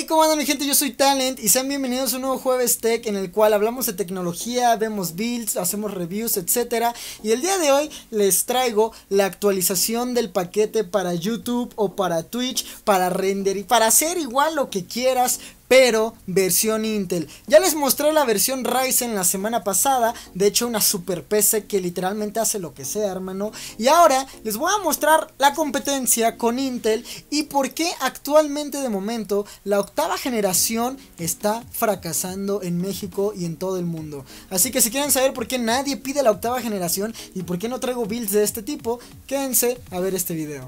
Hey, ¿cómo andan mi gente? Yo soy Talent y sean bienvenidos a un nuevo Jueves Tech en el cual hablamos de tecnología, vemos builds, hacemos reviews, etcétera. Y el día de hoy les traigo la actualización del paquete para YouTube o para Twitch, para render y para hacer igual lo que quieras, pero versión Intel. Ya les mostré la versión Ryzen la semana pasada, de hecho una super PC que literalmente hace lo que sea, hermano. Y ahora les voy a mostrar la competencia con Intel y por qué actualmente de momento la octava generación está fracasando en México y en todo el mundo. Así que si quieren saber por qué nadie pide la octava generación y por qué no traigo builds de este tipo, quédense a ver este video.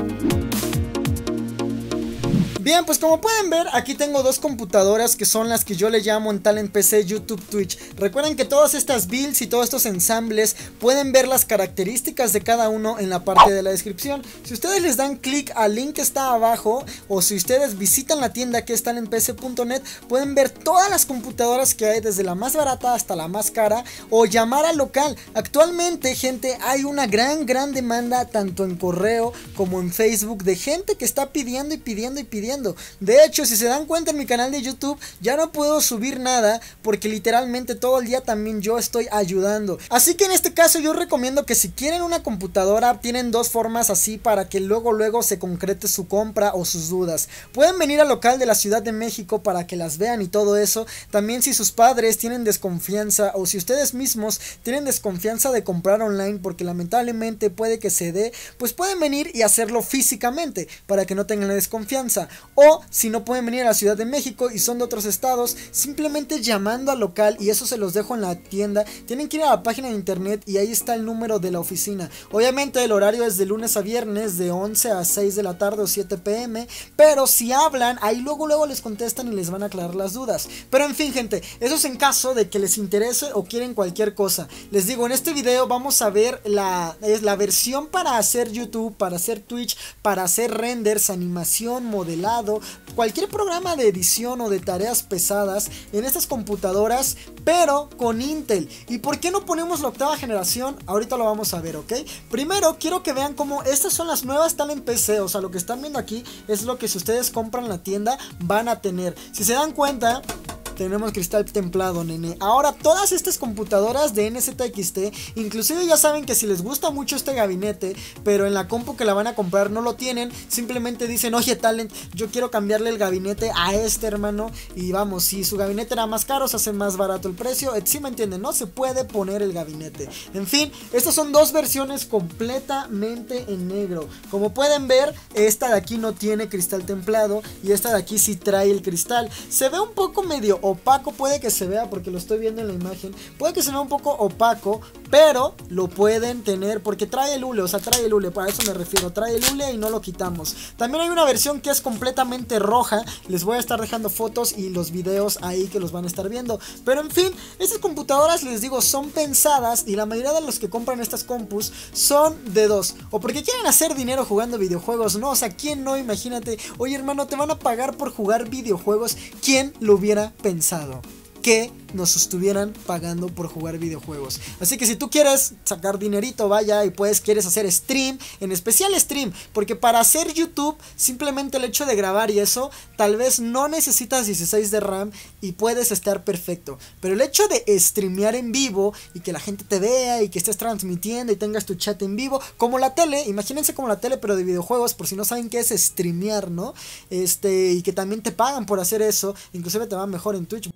Bien, pues como pueden ver, aquí tengo dos computadoras que son las que yo le llamo en Talent PC, YouTube, Twitch. Recuerden que todas estas builds y todos estos ensambles pueden ver las características de cada uno en la parte de la descripción. Si ustedes les dan clic al link que está abajo o si ustedes visitan la tienda que es talentpc.net, pueden ver todas las computadoras que hay desde la más barata hasta la más cara o llamar al local. Actualmente, gente, hay una gran demanda tanto en correo como en Facebook de gente que está pidiendo y pidiendo. De hecho, si se dan cuenta en mi canal de YouTube ya no puedo subir nada porque literalmente todo el día también yo estoy ayudando. Así que en este caso yo recomiendo que si quieren una computadora, tienen dos formas así para que luego se concrete su compra o sus dudas. Pueden venir al local de la Ciudad de México para que las vean y todo eso. También si sus padres tienen desconfianza o si ustedes mismos tienen desconfianza de comprar online porque lamentablemente puede que se dé, pues pueden venir y hacerlo físicamente para que no tengan la desconfianza. O si no pueden venir a la Ciudad de México y son de otros estados, simplemente llamando al local, y eso se los dejo en la tienda. Tienen que ir a la página de internet y ahí está el número de la oficina. Obviamente el horario es de lunes a viernes de 11 a 6 de la tarde o 7 pm, pero si hablan, ahí luego les contestan y les van a aclarar las dudas. Pero en fin, gente, eso es en caso de que les interese o quieren cualquier cosa. Les digo, en este video vamos a ver la versión para hacer YouTube, para hacer Twitch, para hacer renders, animación, modelado, cualquier programa de edición o de tareas pesadas en estas computadoras, pero con Intel. ¿Y por qué no ponemos la octava generación? Ahorita lo vamos a ver, ¿ok? Primero quiero que vean cómo estas son las nuevas Talent PC, o sea, lo que están viendo aquí es lo que si ustedes compran la tienda van a tener. Si se dan cuenta, tenemos cristal templado, nene. Ahora todas estas computadoras de NZXT, inclusive ya saben que si les gusta mucho este gabinete, pero en la compu que la van a comprar no lo tienen, simplemente dicen, oye Talent, yo quiero cambiarle el gabinete a este, hermano. Y vamos, si su gabinete era más caro, se hace más barato el precio. Sí me entienden, no se puede poner el gabinete. En fin, estas son dos versiones completamente en negro. Como pueden ver, esta de aquí no tiene cristal templado y esta de aquí sí trae el cristal. Se ve un poco medio opaco, puede que se vea porque lo estoy viendo en la imagen, puede que se vea un poco opaco, pero lo pueden tener porque trae el hule, o sea, trae el hule, para eso me refiero, trae el hule y no lo quitamos. También hay una versión que es completamente roja, les voy a estar dejando fotos y los videos ahí que los van a estar viendo. Pero en fin, estas computadoras, les digo, son pensadas y la mayoría de los que compran estas compus son de dos, o porque quieren hacer dinero jugando videojuegos, no, o sea, ¿quién no? Imagínate, oye hermano, te van a pagar por jugar videojuegos, ¿quién lo hubiera pensado? Que nos estuvieran pagando por jugar videojuegos. Así que si tú quieres sacar dinerito, vaya, y quieres hacer stream, en especial stream, porque para hacer YouTube, simplemente el hecho de grabar y eso, tal vez no necesitas 16 de RAM y puedes estar perfecto. Pero el hecho de streamear en vivo y que la gente te vea y que estés transmitiendo y tengas tu chat en vivo, como la tele, imagínense como la tele pero de videojuegos, por si no saben qué es streamear, ¿no? Y que también te pagan por hacer eso, inclusive te va mejor en Twitch.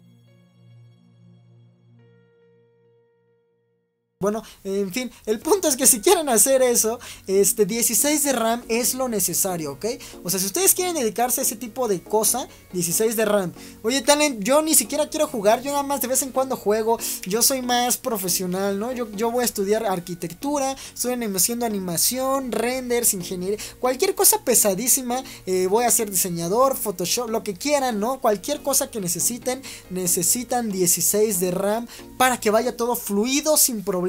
Bueno, en fin, el punto es que si quieren hacer eso, 16 de RAM es lo necesario, ¿ok? O sea, si ustedes quieren dedicarse a ese tipo de cosa, 16 de RAM. Oye, Talent, yo ni siquiera quiero jugar, yo nada más de vez en cuando juego, yo soy más profesional, ¿no? Yo voy a estudiar arquitectura, estoy haciendo animación, renders, ingeniería, cualquier cosa pesadísima, voy a ser diseñador, Photoshop, lo que quieran, ¿no? Cualquier cosa que necesitan 16 de RAM para que vaya todo fluido, sin problema.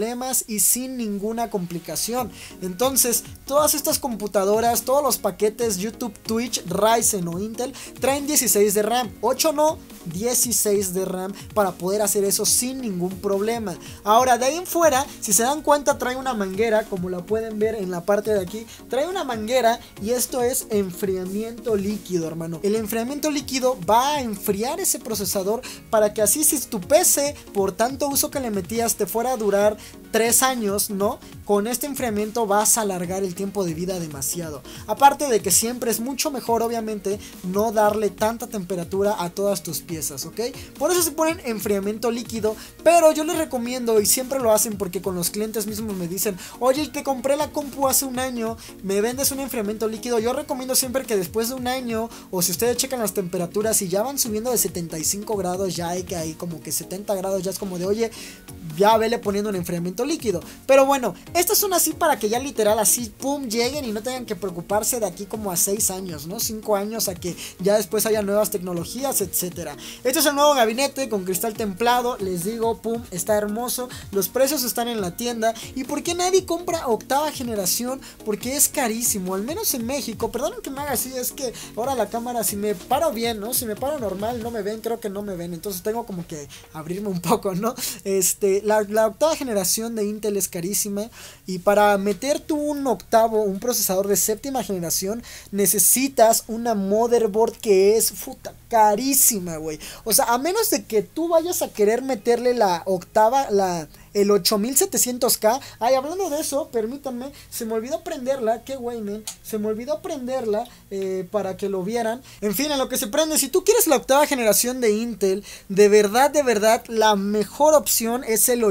problemas y sin ninguna complicación. Entonces, todas estas computadoras, todos los paquetes YouTube, Twitch, Ryzen o Intel traen 16 de RAM, 8 no, 16 de RAM para poder hacer eso sin ningún problema. Ahora, de ahí en fuera, si se dan cuenta, trae una manguera, como la pueden ver en la parte de aquí, trae una manguera y esto es enfriamiento líquido, hermano. El enfriamiento líquido va a enfriar ese procesador para que así, si tu PC, por tanto uso que le metías, te fuera a durar 3 años, ¿no? Con este enfriamiento vas a alargar el tiempo de vida demasiado. Aparte de que siempre es mucho mejor, obviamente, no darle tanta temperatura a todas tus piezas, ¿ok? Por eso se ponen enfriamiento líquido, pero yo les recomiendo, y siempre lo hacen porque con los clientes mismos me dicen, oye, te compré la compu hace un año, me vendes un enfriamiento líquido. Yo recomiendo siempre que después de un año, o si ustedes checan las temperaturas y ya van subiendo de 75 grados, ya hay que ahí como que 70 grados, ya es como de, oye, ya vele poniendo un enfriamiento líquido. Pero bueno, estas son así para que ya literal así, pum, lleguen y no tengan que preocuparse de aquí como a 6 años, ¿no? 5 años a que ya después haya nuevas tecnologías, etcétera. Este es el nuevo gabinete con cristal templado, les digo, pum, está hermoso. Los precios están en la tienda. ¿Y por qué nadie compra octava generación? Porque es carísimo, al menos en México. Perdonen que me haga así, es que ahora la cámara, si me paro bien, ¿no? Si me paro normal no me ven, creo que no me ven, entonces tengo como que abrirme un poco, ¿no? La octava generación de Intel es carísima. Y para meter tú un procesador de séptima generación, necesitas una motherboard que es carísima, güey. O sea, a menos de que tú vayas a querer meterle la octava, el 8700K. Ay, hablando de eso, permítanme, se me olvidó prenderla. Qué güey, man. Se me olvidó prenderla para que lo vieran. En fin, en lo que se prende, si tú quieres la octava generación de Intel, de verdad, la mejor opción es el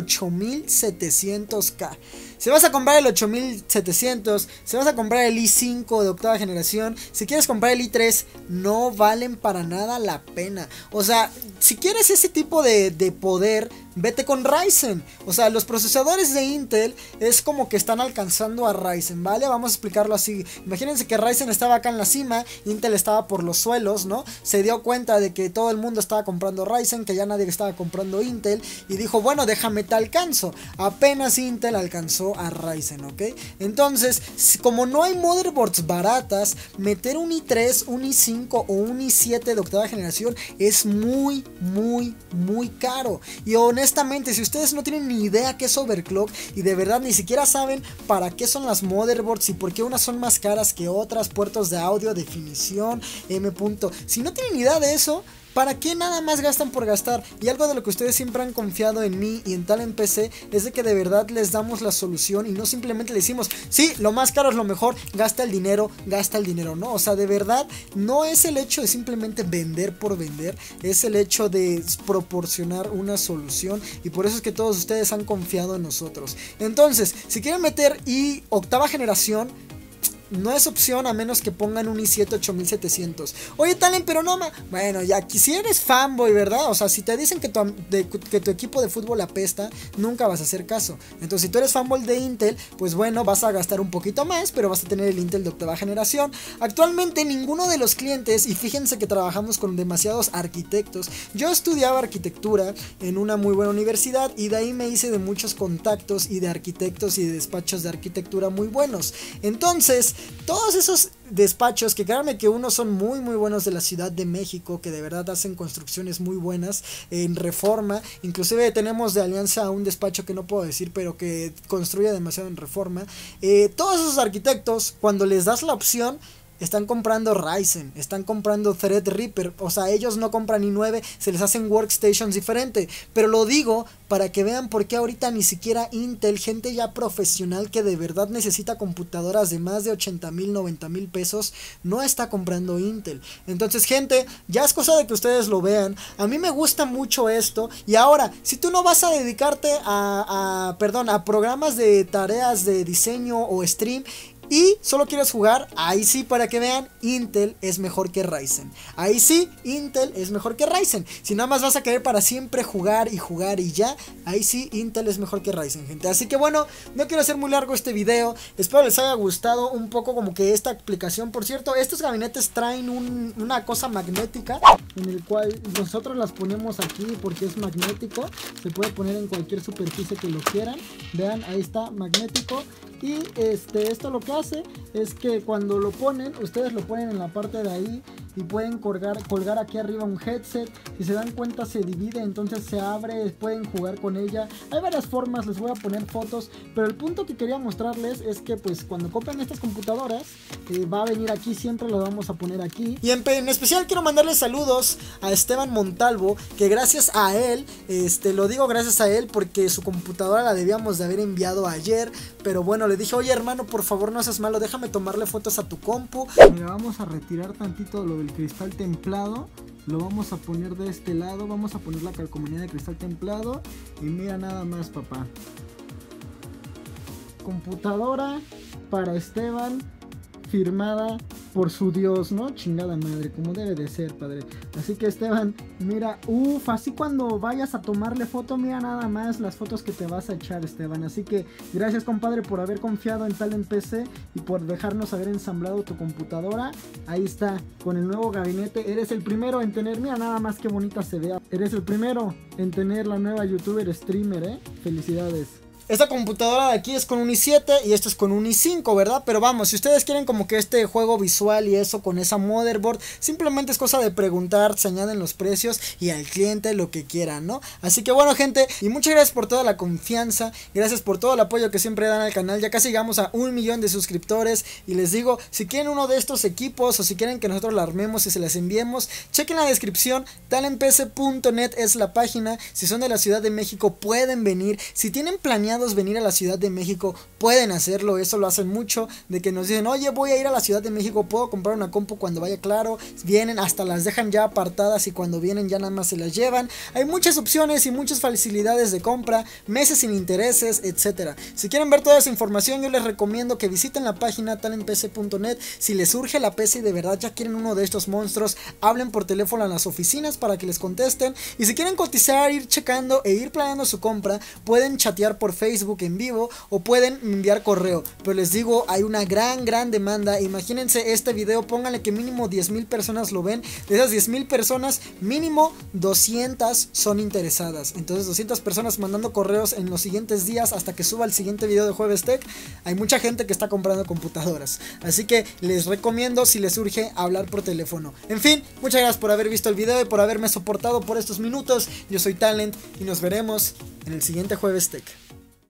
8700K. Si vas a comprar el 8700, si vas a comprar el i5 de octava generación, si quieres comprar el i3, no valen para nada la pena. O sea, si quieres ese tipo de poder, vete con Ryzen. O sea, los procesadores de Intel es como que están alcanzando a Ryzen, ¿vale? Vamos a explicarlo así. Imagínense que Ryzen estaba acá en la cima, Intel estaba por los suelos, ¿no? Se dio cuenta de que todo el mundo estaba comprando Ryzen, que ya nadie estaba comprando Intel, y dijo, bueno, déjame te alcanzo. Apenas Intel alcanzó a Ryzen, ¿ok? Entonces, como no hay motherboards baratas, meter un i3, un i5 o un i7 de octava generación es muy caro. Y honestamente, si ustedes no tienen ni idea qué es overclock y de verdad ni siquiera saben para qué son las motherboards y por qué unas son más caras que otras, puertos de audio, definición, si no tienen ni idea de eso, ¿para qué nada más gastan por gastar? Y algo de lo que ustedes siempre han confiado en mí y en Talent PC es de que de verdad les damos la solución y no simplemente le decimos, sí, lo más caro es lo mejor, gasta el dinero, ¿no? O sea, de verdad, no es el hecho de simplemente vender por vender, es el hecho de proporcionar una solución y por eso es que todos ustedes han confiado en nosotros. Entonces, si quieren meter octava generación, no es opción a menos que pongan un i7 8700. Oye, Talent, pero no, bueno, ya, si eres fanboy, ¿verdad? O sea, si te dicen que tu equipo de fútbol apesta, nunca vas a hacer caso. Entonces, si tú eres fanboy de Intel, pues bueno, vas a gastar un poquito más, pero vas a tener el Intel de octava generación. Actualmente, ninguno de los clientes, y fíjense que trabajamos con demasiados arquitectos. Yo estudiaba arquitectura en una muy buena universidad y de ahí me hice de muchos contactos y de arquitectos y de despachos de arquitectura muy buenos. Entonces, todos esos despachos, que créanme que unos son muy buenos de la Ciudad de México, que de verdad hacen construcciones muy buenas en Reforma, inclusive tenemos de alianza a un despacho que no puedo decir, pero que construye demasiado en Reforma. Todos esos arquitectos, cuando les das la opción, están comprando Ryzen, están comprando Threadripper. O sea, ellos no compran i9, se les hacen workstations diferente. Pero lo digo para que vean por qué ahorita ni siquiera Intel, gente ya profesional que de verdad necesita computadoras de más de 80,000, 90,000 pesos, no está comprando Intel. Entonces, gente, ya es cosa de que ustedes lo vean. A mí me gusta mucho esto. Y ahora, si tú no vas a dedicarte a programas de tareas de diseño o stream, y solo quieres jugar, ahí sí, para que vean, Intel es mejor que Ryzen. Ahí sí, Intel es mejor que Ryzen. Si nada más vas a querer para siempre jugar y ya, ahí sí, Intel es mejor que Ryzen, gente. Así que bueno, no quiero hacer muy largo este video. Espero les haya gustado un poco como que esta aplicación. Por cierto, estos gabinetes traen una cosa magnética en el cual nosotros las ponemos aquí porque es magnético. Se puede poner en cualquier superficie que lo quieran. Vean, ahí está, magnético. Y esto lo que hace es que cuando lo ponen, ustedes lo ponen en la parte de ahí y pueden colgar aquí arriba un headset. Si se dan cuenta se divide, entonces se abre, pueden jugar con ella. Hay varias formas, les voy a poner fotos, pero el punto que quería mostrarles es que pues cuando compren estas computadoras va a venir aquí, siempre lo vamos a poner aquí. Y en especial quiero mandarles saludos a Esteban Montalvo, que gracias a él, lo digo gracias a él porque su computadora la debíamos de haber enviado ayer, pero bueno, le dije, oye hermano, por favor no seas malo, déjame tomarle fotos a tu compu. Mira, vamos a retirar tantito lo del cristal templado. Lo vamos a poner de este lado. Vamos a poner la calcomanía de cristal templado. Y mira nada más, papá. Computadora para Esteban, firmada por su Dios, ¿no? Chingada madre, como debe de ser, padre. Así que Esteban, mira, así cuando vayas a tomarle foto, mira nada más las fotos que te vas a echar, Esteban. Así que gracias, compadre, por haber confiado en Talent PC y por dejarnos haber ensamblado tu computadora. Ahí está, con el nuevo gabinete. Eres el primero en tener, mira nada más que bonita se vea. Eres el primero en tener la nueva youtuber streamer, Felicidades. Esta computadora de aquí es con un i7 y esto es con un i5, ¿verdad? Pero vamos, si ustedes quieren como que este juego visual y eso con esa motherboard, simplemente es cosa de preguntar, se añaden los precios y al cliente lo que quieran, ¿no? Así que bueno, gente, y muchas gracias por toda la confianza, gracias por todo el apoyo que siempre dan al canal. Ya casi llegamos a 1 millón de suscriptores y les digo, si quieren uno de estos equipos o si quieren que nosotros la armemos y se las enviemos, chequen la descripción, talentpc.net es la página. Si son de la Ciudad de México pueden venir, si tienen planeado venir a la Ciudad de México pueden hacerlo, eso lo hacen mucho, de que nos dicen, oye, voy a ir a la Ciudad de México, puedo comprar una compu cuando vaya. Claro, vienen, hasta las dejan ya apartadas y cuando vienen ya nada más se las llevan. Hay muchas opciones y muchas facilidades de compra, meses sin intereses, etcétera. Si quieren ver toda esa información, yo les recomiendo que visiten la página talentpc.net. Si les surge la PC y de verdad ya quieren uno de estos monstruos, hablen por teléfono a las oficinas para que les contesten. Y si quieren cotizar, ir checando e ir planeando su compra, pueden chatear por Facebook en vivo o pueden enviar correo. Pero les digo, hay una gran demanda. Imagínense este video, pónganle que mínimo 10,000 personas lo ven. De esas 10,000 personas, mínimo 200 son interesadas. Entonces 200 personas mandando correos en los siguientes días hasta que suba el siguiente video de Jueves Tech. Hay mucha gente que está comprando computadoras. Así que les recomiendo, si les urge, hablar por teléfono. En fin, muchas gracias por haber visto el video y por haberme soportado por estos minutos. Yo soy Talent y nos veremos en el siguiente Jueves Tech.